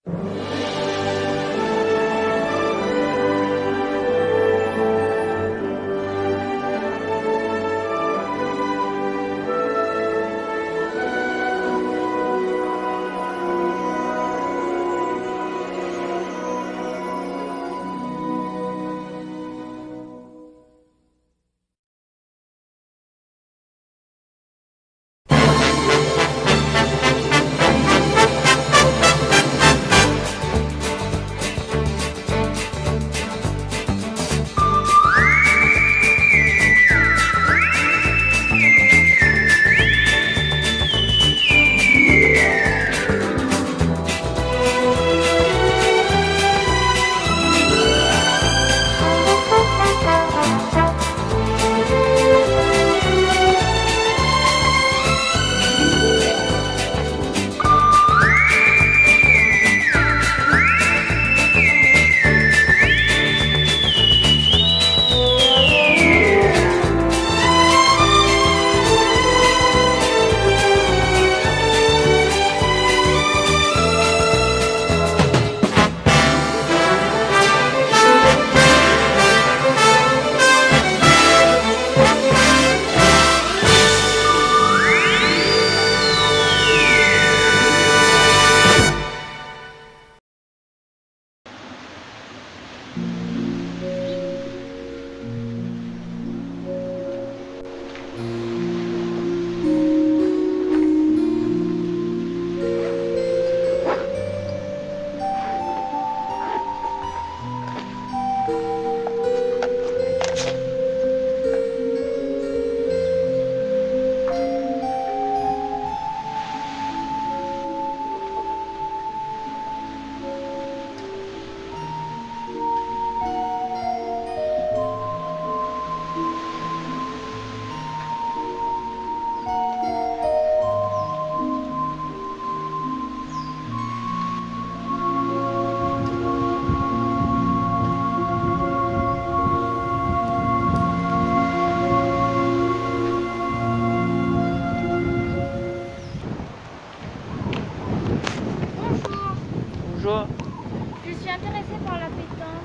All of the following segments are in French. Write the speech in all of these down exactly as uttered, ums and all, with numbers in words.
Bonjour. Je suis intéressée par la pétanque.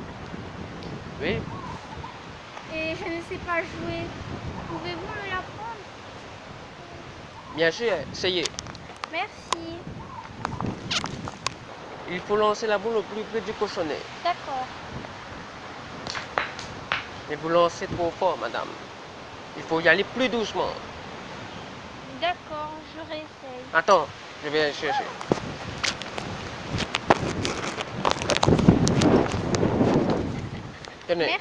Oui. Et je ne sais pas jouer. Pouvez-vous me l'apprendre? Bien sûr, essayez. Merci. Il faut lancer la boule au plus près du cochonnet. D'accord. Mais vous lancez trop fort, madame. Il faut y aller plus doucement. D'accord, je réessaye. Attends, je vais aller chercher. Tenez. Merci.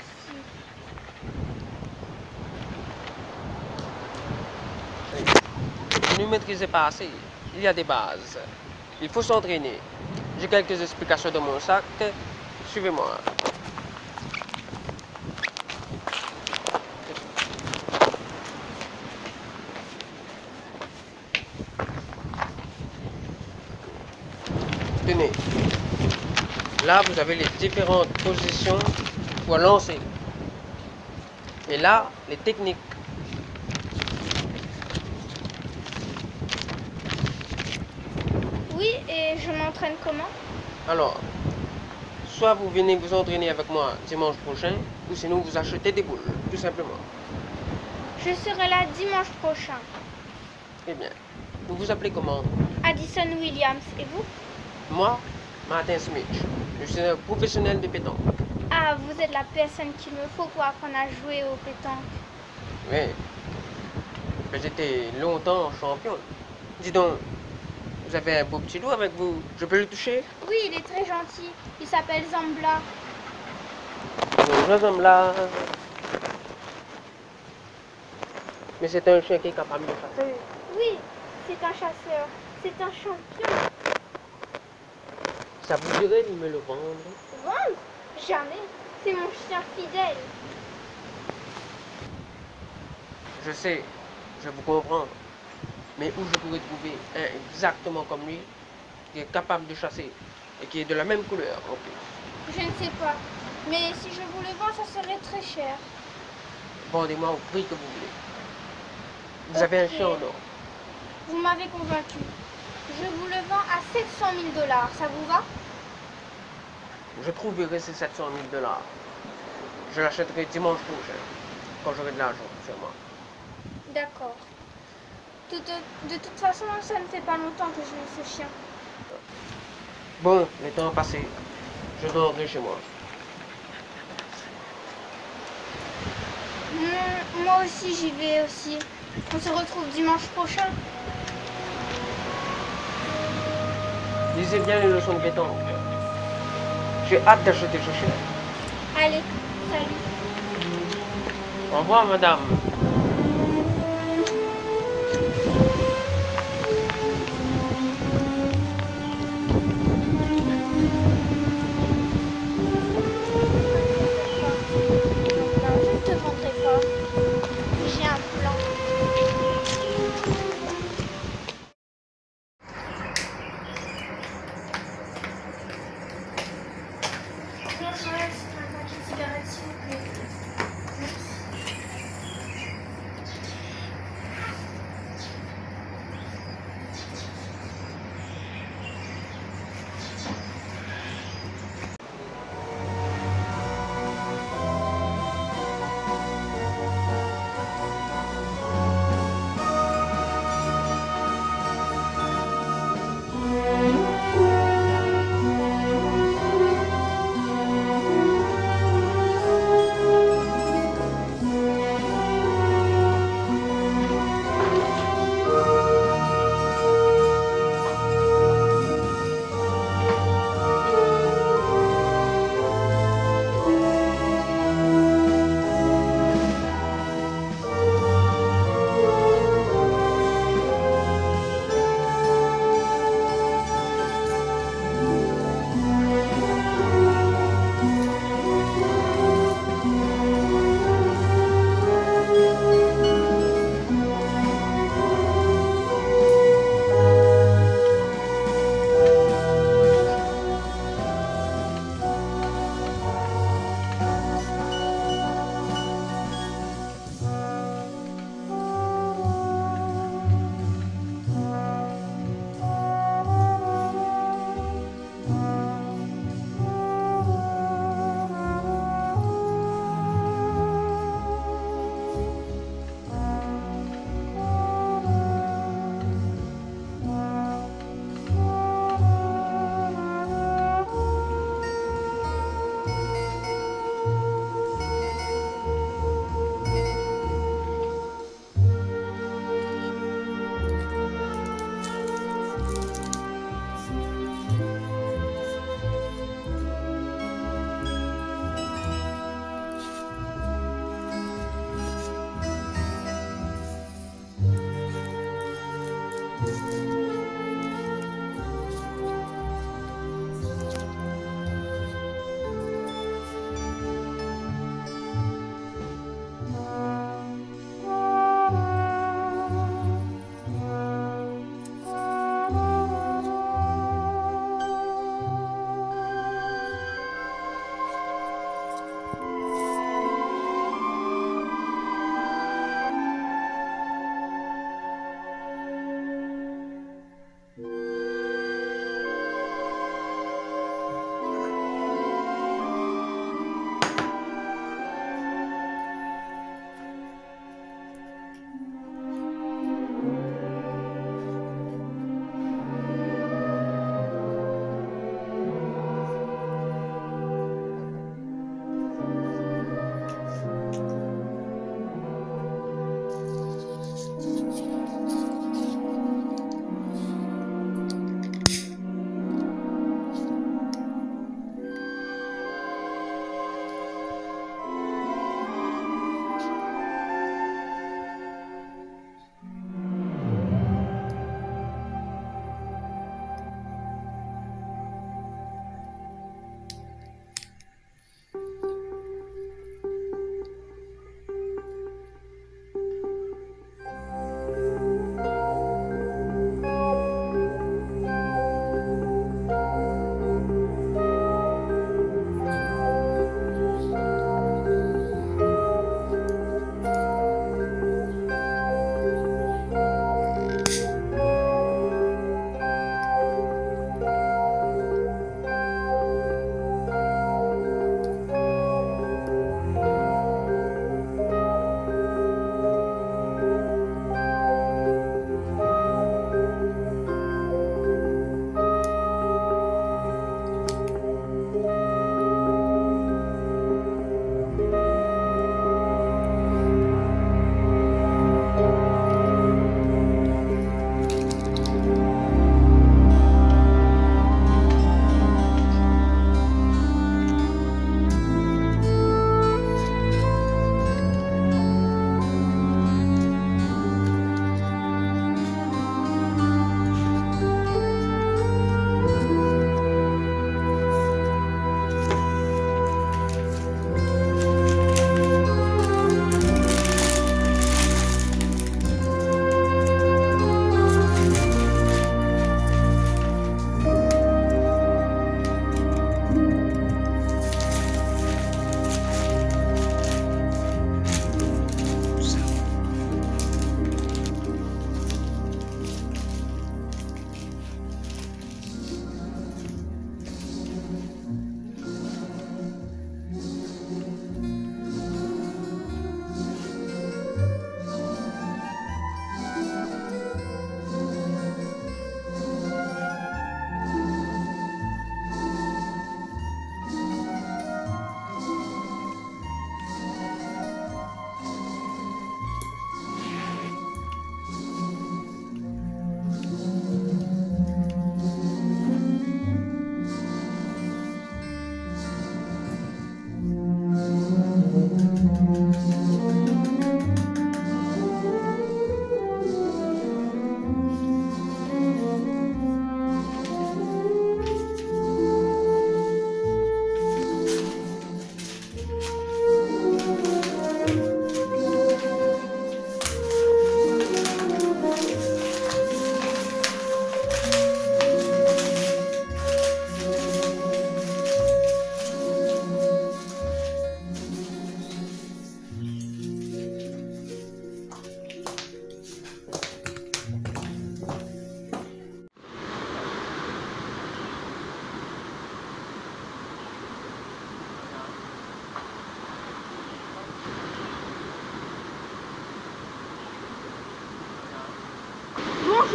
Vous ne maîtrisez pas assez. Il y a des bases. Il faut s'entraîner. J'ai quelques explications dans mon sac. Suivez-moi. Tenez. Là, vous avez les différentes positions pour lancer. Et là, les techniques. Oui, et je m'entraîne comment? Alors, soit vous venez vous entraîner avec moi dimanche prochain, ou sinon vous achetez des boules, tout simplement. Je serai là dimanche prochain. Eh bien, vous vous appelez comment? Addison Williams. Et vous? Moi, Martin Smith. Je suis un professionnel de pétanque. Ah, vous êtes la personne qu'il me faut pour apprendre à jouer au pétanque. Oui. J'étais longtemps champion. Dis donc, vous avez un beau petit loup avec vous. Je peux le toucher? Oui, il est très gentil. Il s'appelle Zambla. Bonjour, Zambla. Mais c'est un chien qui est capable de chasser. Oui, c'est un chasseur. C'est un champion. Ça vous dirait de me le vendre? Vendre? Jamais. C'est mon chien fidèle. Je sais, je vous comprends. Mais où je pourrais trouver un exactement comme lui, qui est capable de chasser et qui est de la même couleur en plus? Je ne sais pas. Mais si je vous le vends, ça serait très cher. Vendez-moi au prix que vous voulez. Vous avez un chien en or. Vous m'avez convaincu. Je vous le vends à sept cent mille dollars. Ça vous va? je trouverai ces sept cent mille dollars. Je l'achèterai dimanche prochain, quand j'aurai de l'argent sur moi. D'accord. De, de, de toute façon, ça ne fait pas longtemps que j'ai ce chien. Bon, le temps passé, je dois rentrer chez moi. Mmh, moi aussi, j'y vais aussi. On se retrouve dimanche prochain. Lisez bien les leçons de pétanque. J'ai hâte d'acheter ce chien. Allez, salut. Au revoir, madame. Non, je ne te vendrai pas. J'ai un plan. Bonjour, c'est un paquet de cigarettes, s'il vous plaît. Merci.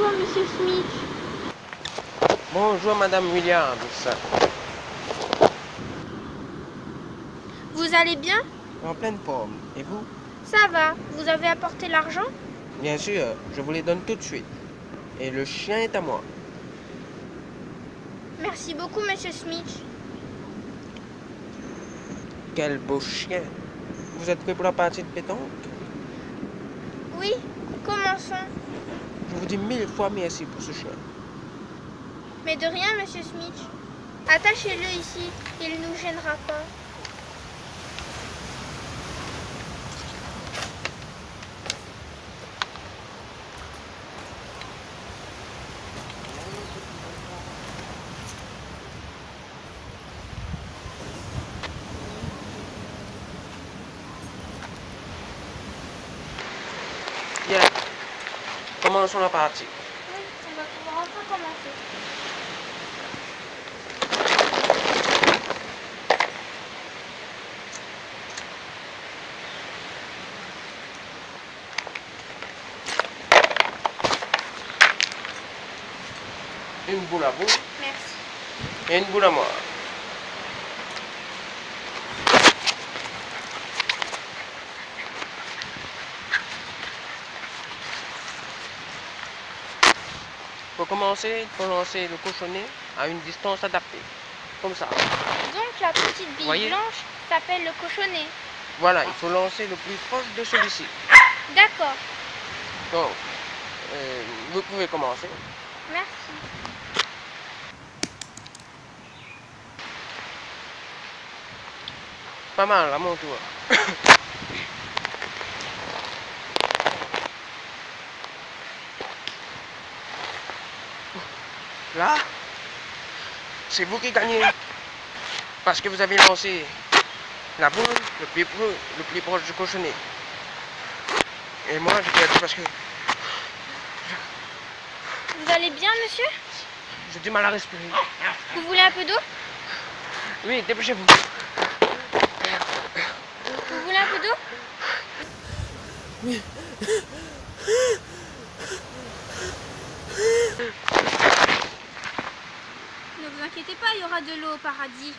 Bonjour, Monsieur Smith. Bonjour, Madame Williams. Vous allez bien? En pleine forme. Et vous? Ça va. Vous avez apporté l'argent? Bien sûr, je vous les donne tout de suite. Et le chien est à moi. Merci beaucoup, Monsieur Smith. Quel beau chien. Vous êtes prêt pour la partie de pétanque? Oui, commençons. Je vous dis mille fois merci pour ce chien. Mais de rien, Monsieur Smith. Attachez-le ici, il ne nous gênera pas. Bien. Commençons la partie. Oui, on va pouvoir enfin commencer. Une boule à vous Merci. et une boule à moi. Pour commencer, il faut lancer le cochonnet à une distance adaptée. Comme ça. Donc la petite bille Voyez? blanche s'appelle le cochonnet. Voilà, il faut lancer le plus proche de celui-ci. D'accord. Donc, euh, vous pouvez commencer. Merci. Pas mal, à mon tour. Là, c'est vous qui gagnez. Parce que vous avez lancé la boule le plus, pro, le plus proche du cochonnet. Et moi, j'ai perdu parce que Vous allez bien, monsieur? j'ai du mal à respirer. Vous voulez un peu d'eau? Oui, dépêchez-vous. Vous voulez un peu d'eau? Oui. Ne vous inquiétez pas, il y aura de l'eau au paradis.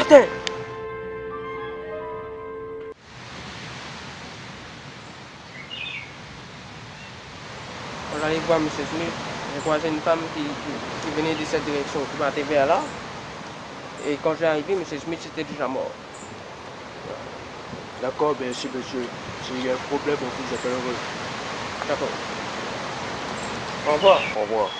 Martin! On allait voir M. Smith. J'ai croisé une femme qui, qui, qui venait de cette direction, qui partait vers là. Et quand j'ai arrivé, M. Smith était déjà mort. D'accord, merci monsieur. S'il y a un problème, on vous appellera. D'accord. Au revoir. Au revoir.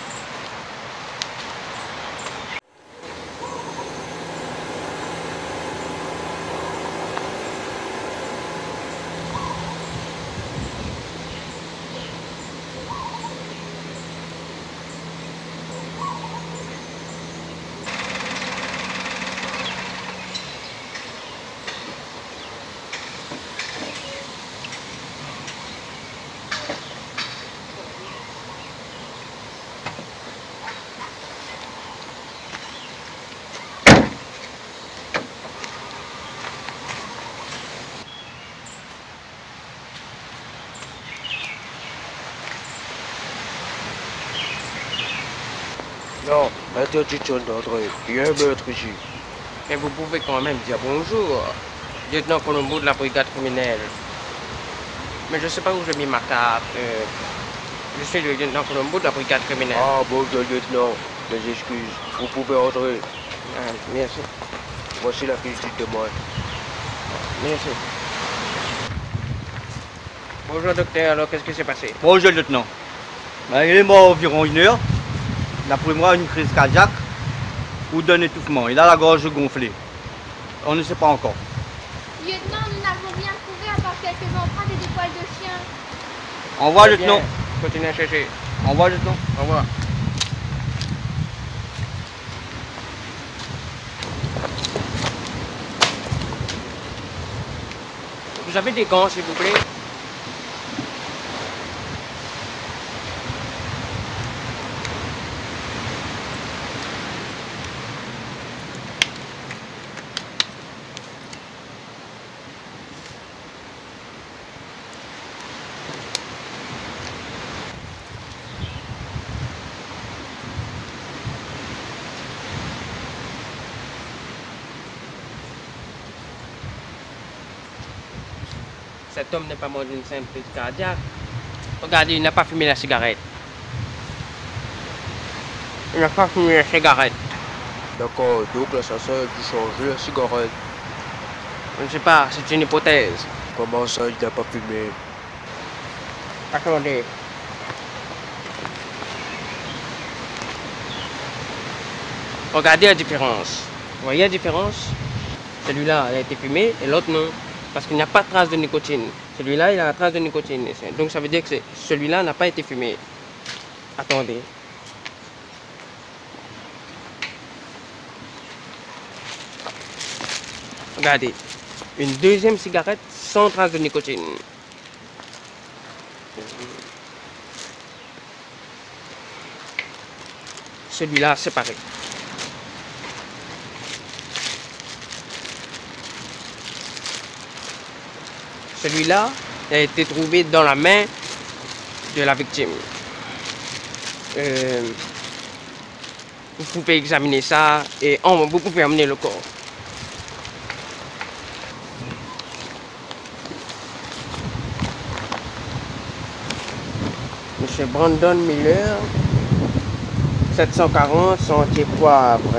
Non, interdiction d'entrer. Il y a un meurtre ici. Mais vous pouvez quand même dire bonjour, lieutenant Colombo de la brigade criminelle. Mais je ne sais pas où j'ai mis ma carte. Euh, je suis le lieutenant Colombo de la brigade criminelle. Ah, bonjour lieutenant. Mes excuses. Vous pouvez entrer. Ah, merci. Voici la fiche du témoin. Merci. Bonjour docteur, alors qu'est-ce qui s'est passé? Bonjour lieutenant. Ben, il est mort environ une heure. D'après moi, une crise cardiaque ou d'un étouffement. Il a la gorge gonflée. On ne sait pas encore. Lieutenant, nous n'avons rien trouvé à part quelques empreintes et des poils de chien. Au revoir Très bien. lieutenant. Continuez à chercher. Au revoir lieutenant. Au revoir. Vous avez des gants, s'il vous plaît? Cet homme n'est pas mort d'une simple crise cardiaque. Regardez, il n'a pas fumé la cigarette. Il n'a pas fumé la cigarette. D'accord, donc l'assassin a dû changer la cigarette. Je ne sais pas, c'est une hypothèse. Comment ça, il n'a pas fumé? Attendez. Regardez la différence. Vous voyez la différence? Celui-là a été fumé et l'autre non. Parce qu'il n'y a pas de trace de nicotine. Celui-là, il a la trace de nicotine. Donc ça veut dire que celui-là n'a pas été fumé. Attendez. Regardez. Une deuxième cigarette sans trace de nicotine. Celui-là, c'est pareil. Celui-là a été trouvé dans la main de la victime. Euh, vous pouvez examiner ça et on, vous pouvez amener le corps. Monsieur Brandon Miller, sept cent quarante, Sentier Poivre.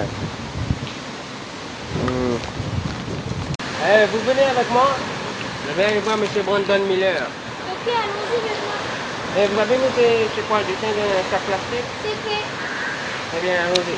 Hmm. Eh, vous venez avec moi? Je vais aller voir Monsieur Brandon Miller. Ok, allons-y, lieutenant. Et vous avez mis ces, ces poils de chien dans un sac plastique? C'est fait. Très bien, allons-y.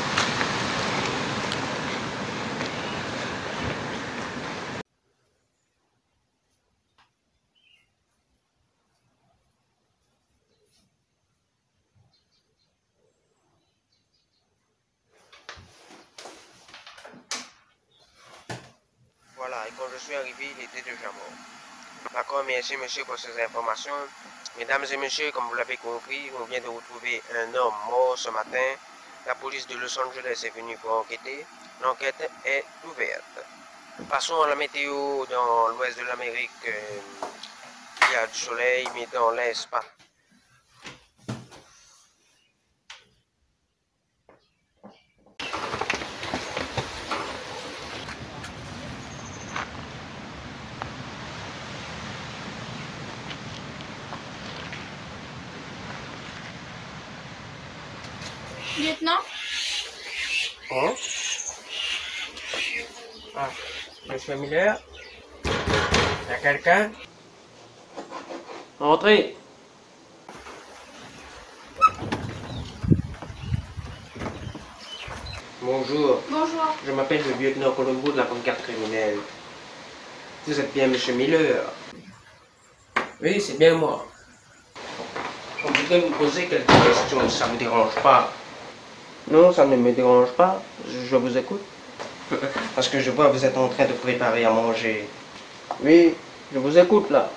Voilà, et quand je suis arrivé, il était déjà mort. D'accord, merci monsieur pour ces informations. Mesdames et messieurs, comme vous l'avez compris, on vient de retrouver un homme mort ce matin. La police de Los Angeles est venue pour enquêter. L'enquête est ouverte. Passons à la météo dans l'ouest de l'Amérique. Euh, il y a du soleil, mais dans l'est, pas. Lieutenant? Hein? Ah, monsieur Miller? Y a quelqu'un? Entrez! Bonjour. Bonjour. Je m'appelle le lieutenant Colombo de la brigade criminelle. Vous êtes bien monsieur Miller? Oui, c'est bien moi. On voudrait vous poser quelques questions, si ça ne vous dérange pas. Non, ça ne me dérange pas. Je, je vous écoute. Parce que je vois que vous êtes en train de préparer à manger. Oui, je vous écoute là.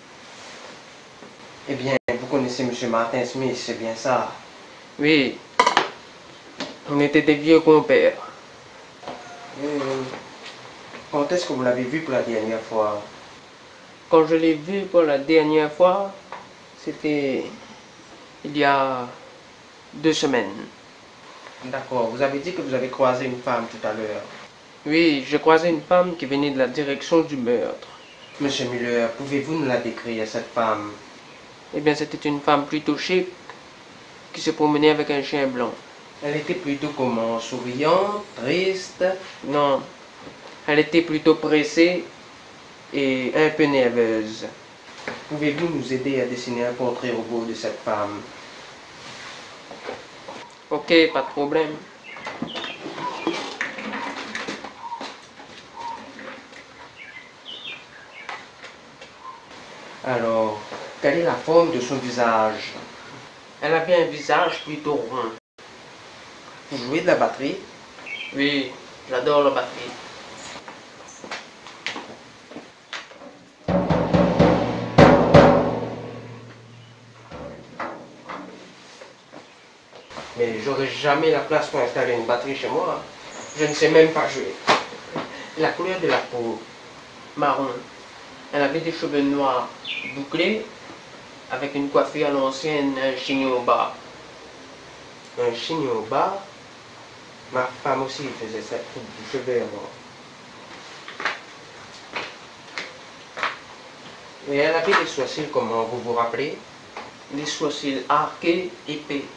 Eh bien, vous connaissez monsieur Martin Smith, c'est bien ça? Oui. On était des vieux compères. Euh, quand est-ce que vous l'avez vu pour la dernière fois? Quand je l'ai vu pour la dernière fois, c'était il y a deux semaines. D'accord. Vous avez dit que vous avez croisé une femme tout à l'heure. Oui, j'ai croisé une femme qui venait de la direction du meurtre. Monsieur Miller, pouvez-vous nous la décrire, cette femme? Eh bien, c'était une femme plutôt chic, qui se promenait avec un chien blanc. Elle était plutôt comment? Souriante, triste? Non. Elle était plutôt pressée et un peu nerveuse. Pouvez-vous nous aider à dessiner un portrait robot de cette femme? Ok, pas de problème. Alors, quelle est la forme de son visage? Elle avait un visage plutôt rond. Vous jouez de la batterie? Oui, j'adore la batterie. Mais j'aurais jamais la place pour installer une batterie chez moi. Je ne sais même pas jouer. La couleur de la peau, marron. Elle avait des cheveux noirs, bouclés, avec une coiffure à l'ancienne, un chignon bas. Un chignon bas? Ma femme aussi faisait cette coupe de cheveux avant. Et elle avait des sourcils, comment vous vous rappelez? Des sourcils arqués, épais.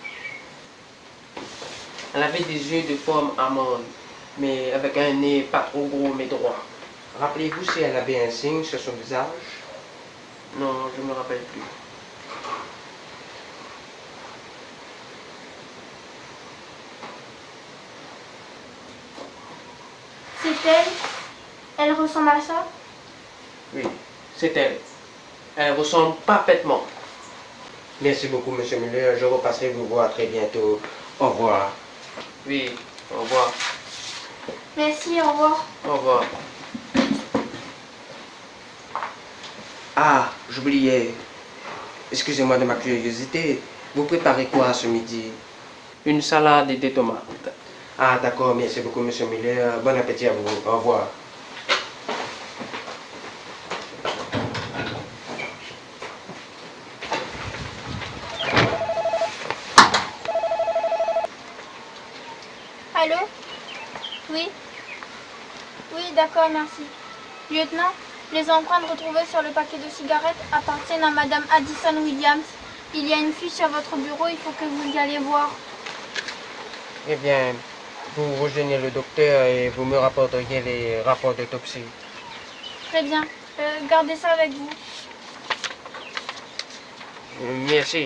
Elle avait des yeux de forme amande, mais avec un nez pas trop gros mais droit. Rappelez-vous si elle avait un signe sur son visage? Non, je ne me rappelle plus. C'est elle? Elle ressemble à ça? Oui, c'est elle. Elle ressemble parfaitement. Merci beaucoup, monsieur Miller. Je repasserai vous voir très bientôt. Au revoir. Oui, au revoir. Merci, au revoir. Au revoir. Ah, j'oubliais. Excusez-moi de ma curiosité. Vous préparez quoi ce midi? Une salade et des tomates. Ah, d'accord. Merci beaucoup, monsieur Miller. Bon appétit à vous. Au revoir. Allô? Oui? Oui, d'accord, merci. Lieutenant, les empreintes retrouvées sur le paquet de cigarettes appartiennent à Madame Addison Williams. Il y a une fiche sur votre bureau, il faut que vous y alliez voir. Eh bien, vous rejoignez le docteur et vous me rapporteriez les rapports d'autopsie. Très bien. Euh, gardez ça avec vous. Merci.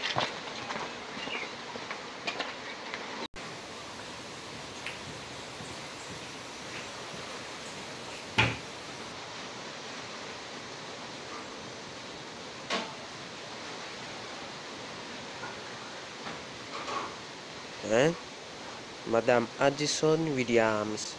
Hein? Madame Addison Williams.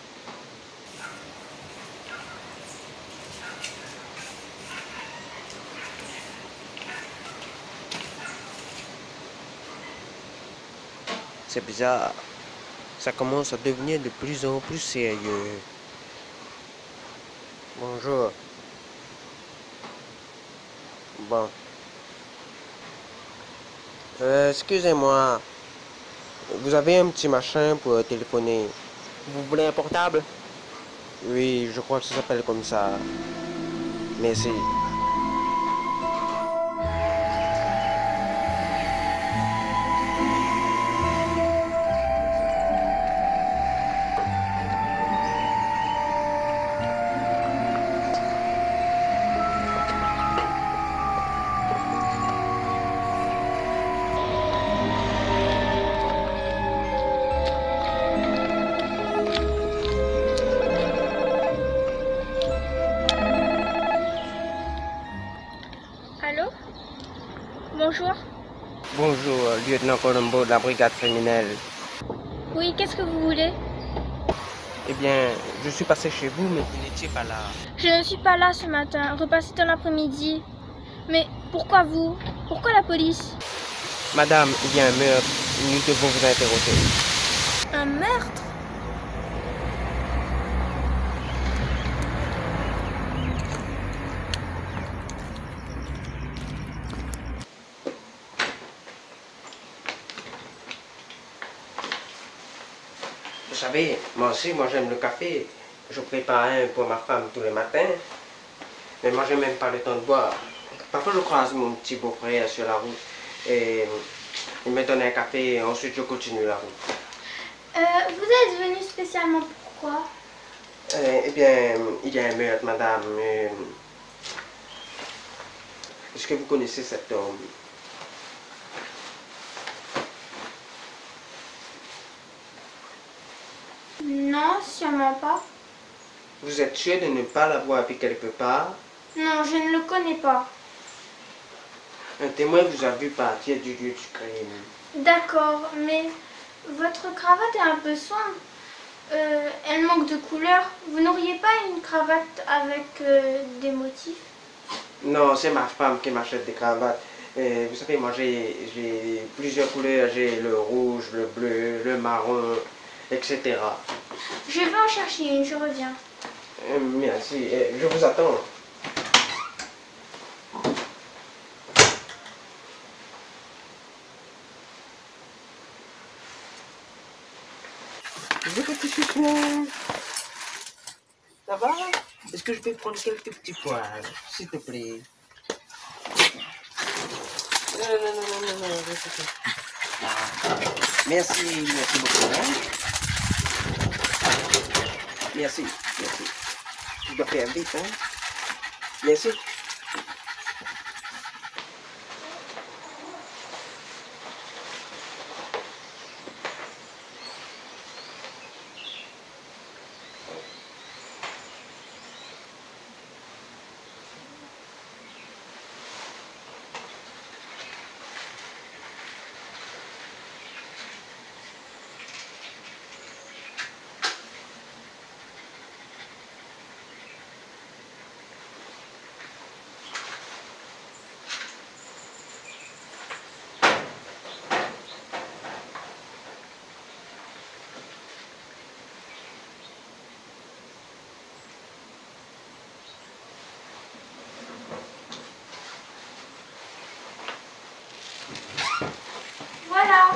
C'est bizarre. Ça commence à devenir de plus en plus sérieux. Bonjour. Bon. Euh, excusez-moi. Vous avez un petit machin pour téléphoner. Vous voulez un portable? Oui, je crois que ça s'appelle comme ça. Merci. Bonjour. Bonjour, lieutenant Colombo de la brigade criminelle. Oui, qu'est-ce que vous voulez? Eh bien, je suis passé chez vous, mais vous n'étiez pas là. Je ne suis pas là ce matin, repassez dans l'après-midi. Mais pourquoi vous? Pourquoi la police? Madame, il y a un meurtre. Nous devons vous interroger. Un meurtre? Vous savez, moi aussi, moi j'aime le café. Je prépare un pour ma femme tous les matins. Mais moi, j'ai même pas le temps de boire. Parfois, je croise mon petit beau-frère sur la route. Et il me donne un café et ensuite je continue la route. Euh, vous êtes venu spécialement pourquoi? Euh, eh bien, il y a un meurtre, madame. Euh, Est-ce que vous connaissez cet homme? Non, sûrement pas. Vous êtes sûr de ne pas l'avoir vu quelque part? Non, je ne le connais pas. Un témoin vous a vu partir du lieu du crime. D'accord, mais votre cravate est un peu sombre. Euh, elle manque de couleur. Vous n'auriez pas une cravate avec euh, des motifs? Non, c'est ma femme qui m'achète des cravates. Et vous savez, moi j'ai plusieurs couleurs. J'ai le rouge, le bleu, le marron, et cetera. Je vais en chercher une, je reviens. Euh, merci, euh, je vous attends. Le petit chouchou. Ça va? Est-ce que je peux prendre quelques petits pois, s'il te plaît? Non, non, non, non, non, non, non, non. Ah. Merci, merci beaucoup. Hein? Merci, merci. Je dois faire vite, hein? Merci. Voilà.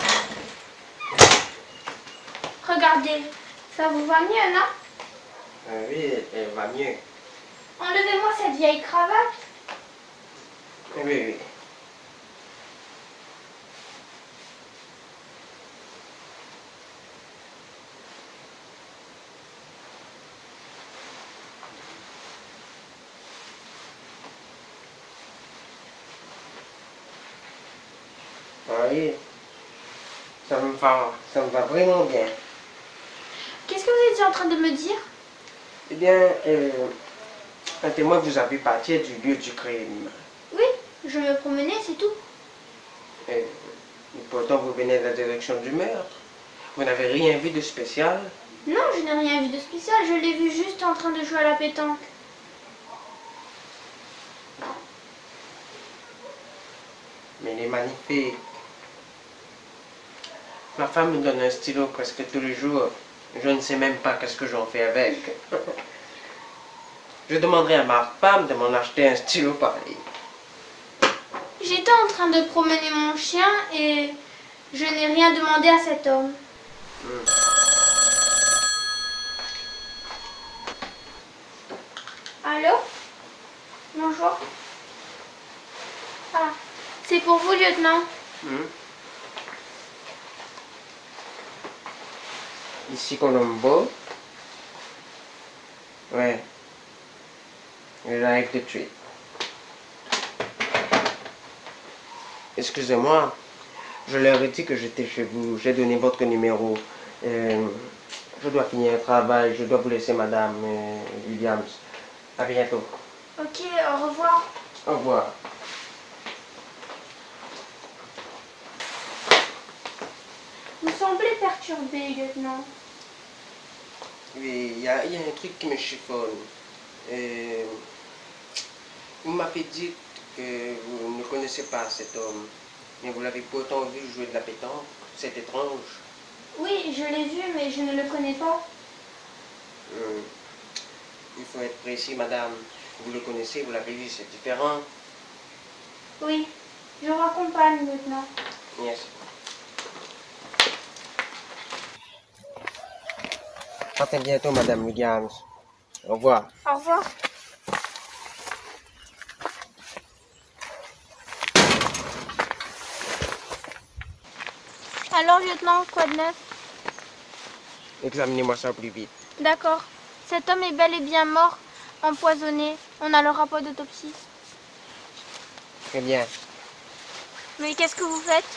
Regardez, ça vous va mieux, non? Euh, oui, elle va mieux. Enlevez-moi cette vieille cravate. Oui, oui. Oui, ça me va, ça me va vraiment bien. Qu'est-ce que vous étiez en train de me dire? Eh bien, euh, un témoin vous a vu partir du lieu du crime. Oui, je me promenais, c'est tout. Et pourtant, vous venez de la direction du meurtre. Vous n'avez rien vu de spécial? Non, je n'ai rien vu de spécial. Je l'ai vu juste en train de jouer à la pétanque. Mais il est magnifique. Ma femme me donne un stylo presque tous les jours. Je ne sais même pas qu'est-ce que j'en fais avec. Je demanderai à ma femme de m'en acheter un stylo pareil. J'étais en train de promener mon chien et je n'ai rien demandé à cet homme. Hmm. Allô? Bonjour. Ah, c'est pour vous, lieutenant. Hmm. Ici Colombo. Ouais. Et j'arrive tout de suite. Excusez-moi, je leur ai dit que j'étais chez vous. J'ai donné votre numéro. Euh, je dois finir un travail. Je dois vous laisser, madame euh, Williams. À bientôt. Ok, au revoir. Au revoir. semblez perturbé, lieutenant. Oui, il y a, y a un truc qui me chiffonne. Euh, vous m'avez dit que vous ne connaissez pas cet homme, mais vous l'avez pourtant vu jouer de la pétanque. C'est étrange. Oui, je l'ai vu, mais je ne le connais pas. Euh, il faut être précis, madame. Vous le connaissez, vous l'avez vu, c'est différent. Oui, je vous raccompagne, lieutenant. Yes. À très bientôt, madame Williams. Au revoir. Au revoir. Alors, lieutenant, quoi de neuf? Examinez-moi ça plus vite. D'accord. Cet homme est bel et bien mort, empoisonné. On a le rapport d'autopsie. Très bien. Mais qu'est-ce que vous faites?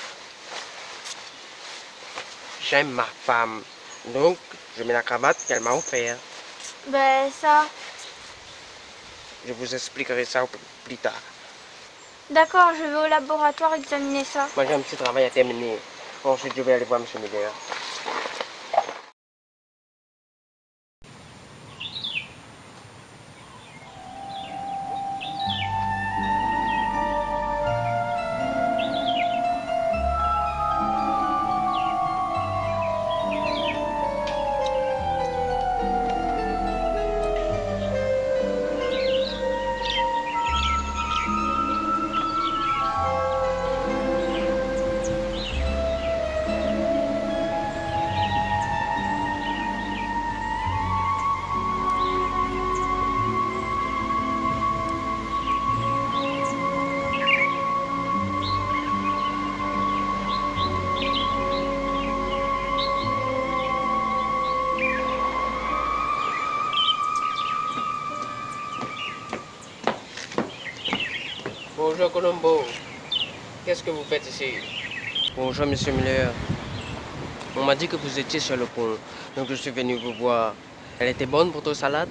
J'aime ma femme. Donc, je mets la cravate qu'elle m'a offerte. Ben, ça... Je vous expliquerai ça plus tard. D'accord, je vais au laboratoire examiner ça. Moi, j'ai un petit travail à terminer. Ensuite, je vais aller voir M. Miller. Bonjour Colombo. Qu'est-ce que vous faites ici? Bonjour Monsieur Miller. On m'a dit que vous étiez sur le pont, donc je suis venu vous voir. Elle était bonne votre salade?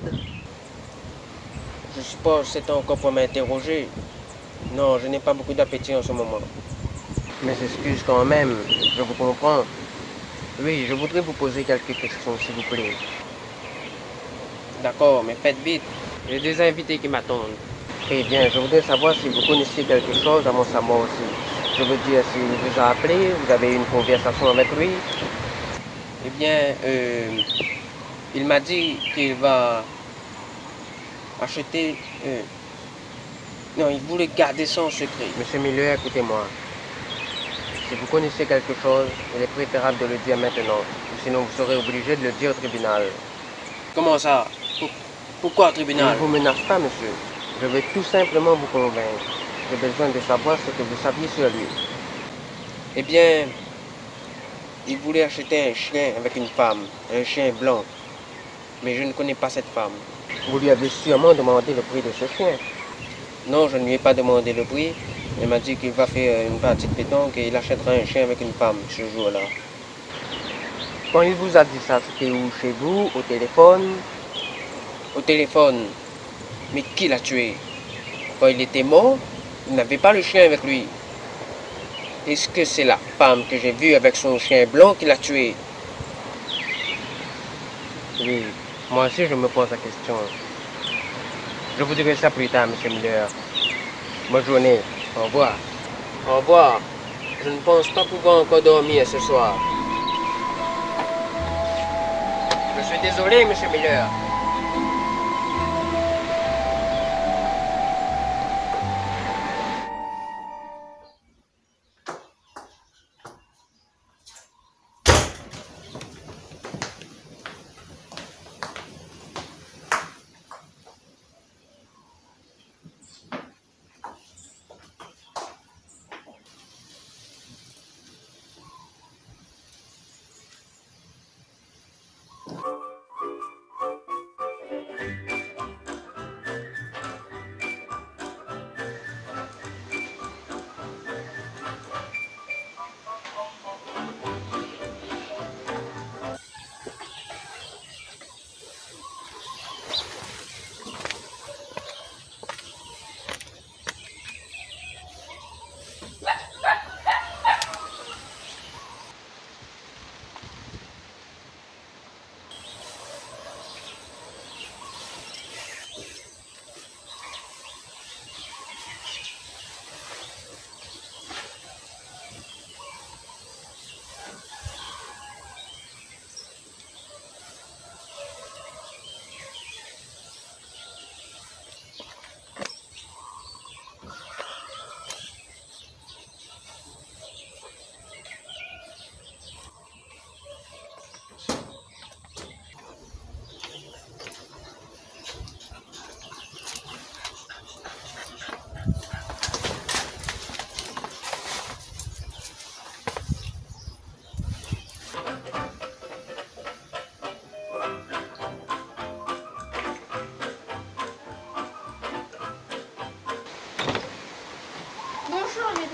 Je suppose que c'était encore pour m'interroger. Non, je n'ai pas beaucoup d'appétit en ce moment. Mes excuses quand même, je vous comprends. Oui, je voudrais vous poser quelques questions, s'il vous plaît. D'accord, mais faites vite. J'ai des invités qui m'attendent. Très bien, je voudrais savoir si vous connaissez quelque chose à mon savoir aussi. Je veux dire, s'il vous a appelé, vous avez eu une conversation avec lui. Eh bien, euh, il m'a dit qu'il va acheter... euh, non, il voulait garder son secret. Monsieur Miller, écoutez-moi. Si vous connaissez quelque chose, il est préférable de le dire maintenant. Sinon, vous serez obligé de le dire au tribunal. Comment ça? Pourquoi au tribunal? Je ne vous menace pas, monsieur. Je vais tout simplement vous convaincre. J'ai besoin de savoir ce que vous saviez sur lui. Eh bien, il voulait acheter un chien avec une femme, un chien blanc. Mais je ne connais pas cette femme. Vous lui avez sûrement demandé le prix de ce chien. Non, je ne lui ai pas demandé le prix. Il m'a dit qu'il va faire une partie de pétanque et il achètera un chien avec une femme ce jour-là. Quand il vous a dit ça, c'était où? Chez vous? Au téléphone? Au téléphone. Mais qui l'a tué? Quand il était mort, il n'avait pas le chien avec lui. Est-ce que c'est la femme que j'ai vue avec son chien blanc qui l'a tué? Oui, moi aussi je me pose la question. Je vous dirai ça plus tard, monsieur Miller. Bonne journée. Au revoir. Au revoir. Je ne pense pas pouvoir encore dormir ce soir. Je suis désolé, monsieur Miller.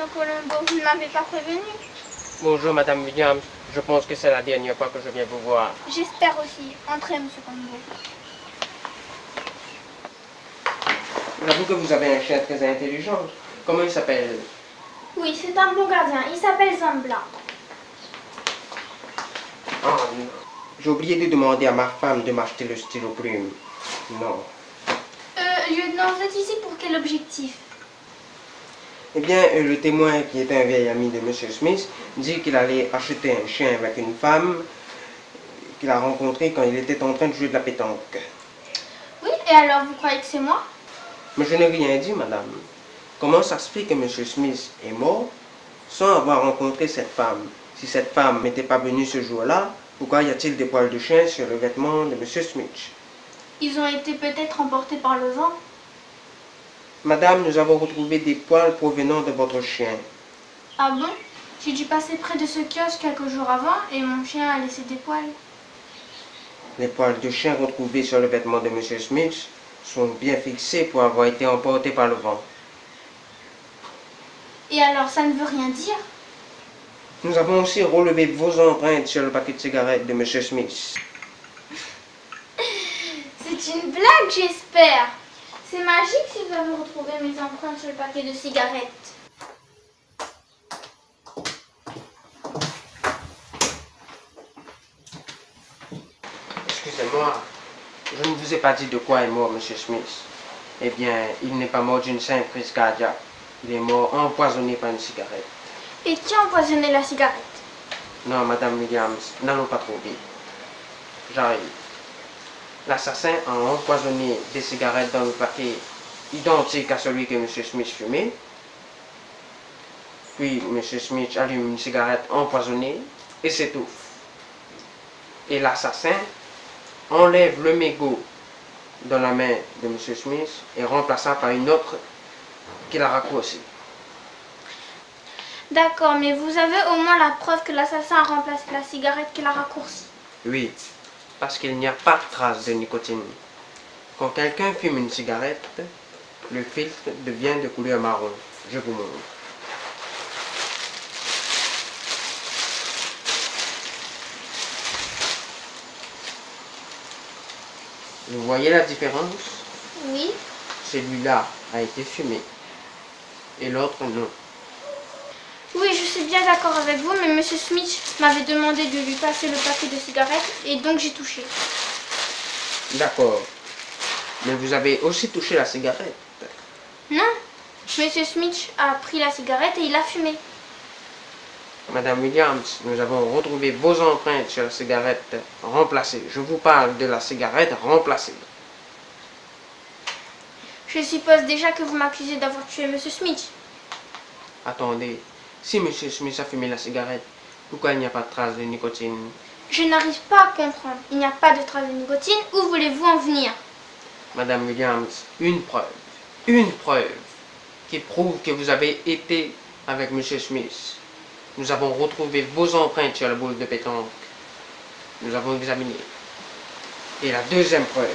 Colombo, vous ne m'avez pas prévenu. Bonjour, Madame Williams. Je pense que c'est la dernière fois que je viens vous voir. J'espère aussi. Entrez, Monsieur Colombo. J'avoue que vous avez un chien très intelligent. Comment il s'appelle? Oui, c'est un bon gardien. Il s'appelle Zambla. Oh non. J'ai oublié de demander à ma femme de m'acheter le stylo plume. Non. Euh, lieutenant, vous êtes ici pour quel objectif? Eh bien, euh, le témoin, qui est un vieil ami de Monsieur Smith, dit qu'il allait acheter un chien avec une femme qu'il a rencontrée quand il était en train de jouer de la pétanque. Oui, et alors vous croyez que c'est moi? Mais je n'ai rien dit, madame. Comment ça se fait que Monsieur Smith est mort sans avoir rencontré cette femme? Si cette femme n'était pas venue ce jour-là, pourquoi y a-t-il des poils de chien sur le vêtement de Monsieur Smith? Ils ont été peut-être emportés par le vent. Madame, nous avons retrouvé des poils provenant de votre chien. Ah bon? J'ai dû passer près de ce kiosque quelques jours avant et mon chien a laissé des poils. Les poils de chien retrouvés sur le vêtement de Monsieur Smith sont bien fixés pour avoir été emportés par le vent. Et alors, ça ne veut rien dire? Nous avons aussi relevé vos empreintes sur le paquet de cigarettes de Monsieur Smith. C'est une blague, j'espère. C'est magique si vous avez retrouvé mes empreintes sur le paquet de cigarettes. Excusez-moi, je ne vous ai pas dit de quoi est mort Monsieur Smith. Eh bien, il n'est pas mort d'une simple crise cardiaque. Il est mort empoisonné par une cigarette. Et qui a empoisonné la cigarette? Non, Madame Williams, n'allons pas trop vite. J'arrive. L'assassin a empoisonné des cigarettes dans le paquet identique à celui que Monsieur Smith fumait. Puis Monsieur Smith allume une cigarette empoisonnée et s'étouffe. Et l'assassin enlève le mégot dans la main de Monsieur Smith et remplace ça par une autre qu'il a raccourcie. D'accord, mais vous avez au moins la preuve que l'assassin a remplacé la cigarette qu'il a raccourcie. Oui, parce qu'il n'y a pas de trace de nicotine. Quand quelqu'un fume une cigarette, le filtre devient de couleur marron. Je vous montre. Vous voyez la différence? Oui. Celui-là a été fumé et l'autre non. Oui, je suis bien d'accord avec vous, mais Monsieur Smith m'avait demandé de lui passer le paquet de cigarettes et donc j'ai touché. D'accord. Mais vous avez aussi touché la cigarette. Non, Monsieur Smith a pris la cigarette et il a fumé. Madame Williams, nous avons retrouvé vos empreintes sur la cigarette remplacée. Je vous parle de la cigarette remplacée. Je suppose déjà que vous m'accusez d'avoir tué Monsieur Smith. Attendez, si Monsieur Smith a fumé la cigarette, pourquoi il n'y a pas de trace de nicotine? Je n'arrive pas à comprendre. Il n'y a pas de trace de nicotine. Où voulez-vous en venir? Madame Williams, une preuve, une preuve qui prouve que vous avez été avec Monsieur Smith. Nous avons retrouvé vos empreintes sur la boule de pétanque. Nous avons examiné. Et la deuxième preuve,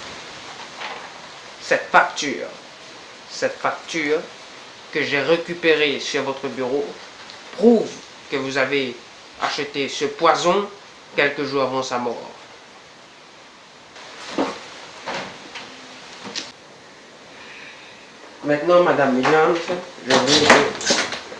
cette facture, cette facture que j'ai récupérée sur votre bureau, prouve que vous avez acheté ce poison quelques jours avant sa mort. Maintenant, Madame Williams, je vous...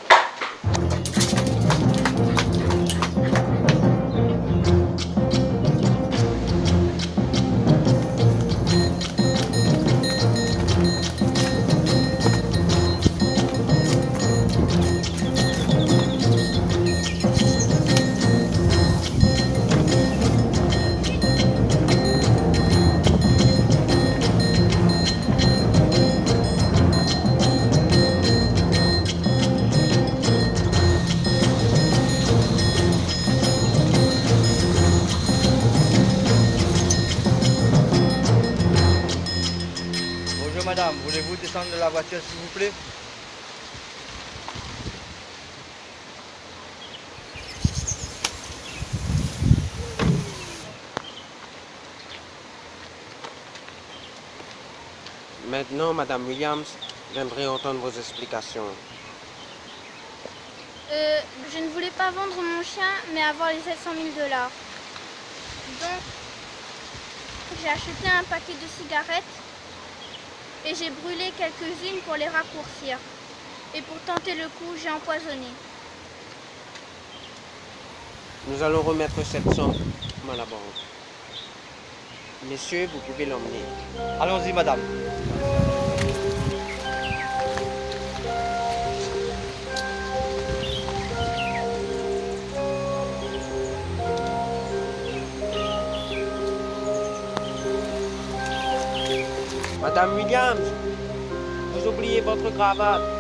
Madame, voulez-vous descendre de la voiture s'il vous plaît? Maintenant, Madame Williams, j'aimerais entendre vos explications. Euh, je ne voulais pas vendre mon chien, mais avoir les sept cent mille dollars. Donc, j'ai acheté un paquet de cigarettes et j'ai brûlé quelques-unes pour les raccourcir. Et pour tenter le coup, j'ai empoisonné. Nous allons remettre cette somme à la banque. Messieurs, vous pouvez l'emmener. Allons-y, madame. Madame Williams, vous oubliez votre cravate.